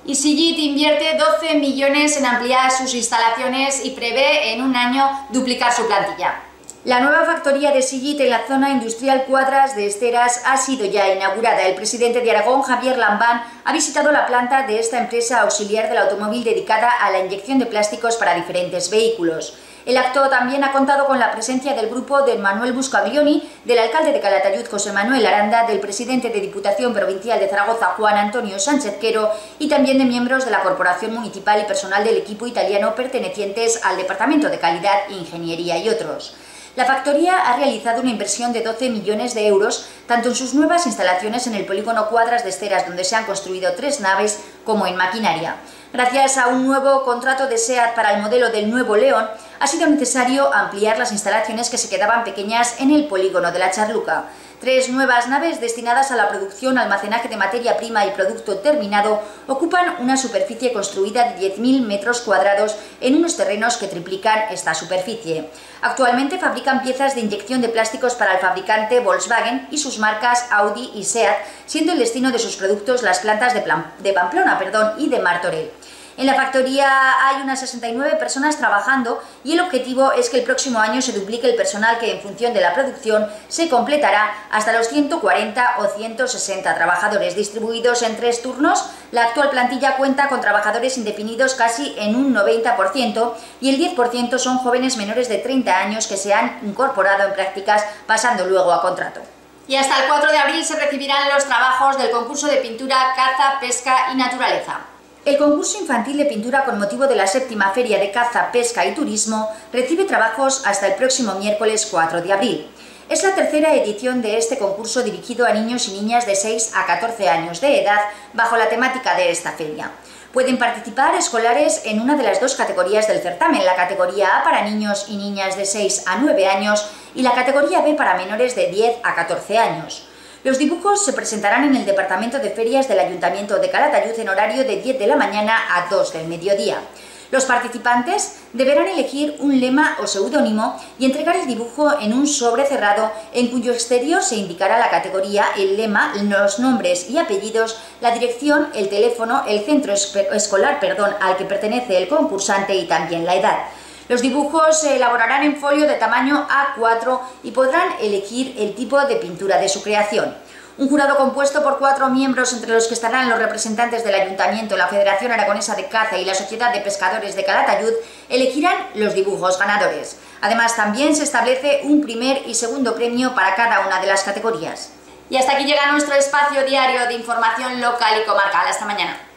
Y Sigit invierte 12 millones en ampliar sus instalaciones y prevé en un año duplicar su plantilla. La nueva factoría de Sigit en la zona industrial Cuadras de Esteras ha sido ya inaugurada. El presidente de Aragón, Javier Lambán, ha visitado la planta de esta empresa auxiliar del automóvil dedicada a la inyección de plásticos para diferentes vehículos. El acto también ha contado con la presencia del grupo de Manuel Buscaglioni, del alcalde de Calatayud, José Manuel Aranda, del presidente de Diputación Provincial de Zaragoza, Juan Antonio Sánchez Quero, y también de miembros de la Corporación Municipal y personal del equipo italiano pertenecientes al Departamento de Calidad, Ingeniería y otros. La factoría ha realizado una inversión de 12 millones de euros, tanto en sus nuevas instalaciones en el polígono Cuadras de Esteras, donde se han construido 3 naves, como en maquinaria. Gracias a un nuevo contrato de SEAT para el modelo del Nuevo León, ha sido necesario ampliar las instalaciones que se quedaban pequeñas en el polígono de la Charluca. 3 nuevas naves destinadas a la producción, almacenaje de materia prima y producto terminado ocupan una superficie construida de 10.000 metros cuadrados en unos terrenos que triplican esta superficie. Actualmente fabrican piezas de inyección de plásticos para el fabricante Volkswagen y sus marcas Audi y SEAT, siendo el destino de sus productos las plantas de Pamplona y de Martorell. En la factoría hay unas 69 personas trabajando y el objetivo es que el próximo año se duplique el personal, que en función de la producción se completará hasta los 140 o 160 trabajadores distribuidos en 3 turnos. La actual plantilla cuenta con trabajadores indefinidos casi en un 90% y el 10% son jóvenes menores de 30 años que se han incorporado en prácticas, pasando luego a contrato. Y hasta el 4 de abril se recibirán los trabajos del concurso de pintura Caza, Pesca y Naturaleza. El concurso infantil de pintura con motivo de la 7ª Feria de Caza, Pesca y Turismo recibe trabajos hasta el próximo miércoles 4 de abril. Es la 3ª edición de este concurso dirigido a niños y niñas de 6 a 14 años de edad bajo la temática de esta feria. Pueden participar escolares en una de las 2 categorías del certamen, la categoría A para niños y niñas de 6 a 9 años y la categoría B para menores de 10 a 14 años. Los dibujos se presentarán en el Departamento de Ferias del Ayuntamiento de Calatayud en horario de 10 de la mañana a 2 del mediodía. Los participantes deberán elegir un lema o seudónimo y entregar el dibujo en un sobre cerrado en cuyo exterior se indicará la categoría, el lema, los nombres y apellidos, la dirección, el teléfono, el centro escolar al que pertenece el concursante y también la edad. Los dibujos se elaborarán en folio de tamaño A4 y podrán elegir el tipo de pintura de su creación. Un jurado compuesto por 4 miembros, entre los que estarán los representantes del Ayuntamiento, la Federación Aragonesa de Caza y la Sociedad de Pescadores de Calatayud, elegirán los dibujos ganadores. Además, también se establece un primer y segundo premio para cada una de las categorías. Y hasta aquí llega nuestro espacio diario de información local y comarcal. Hasta mañana.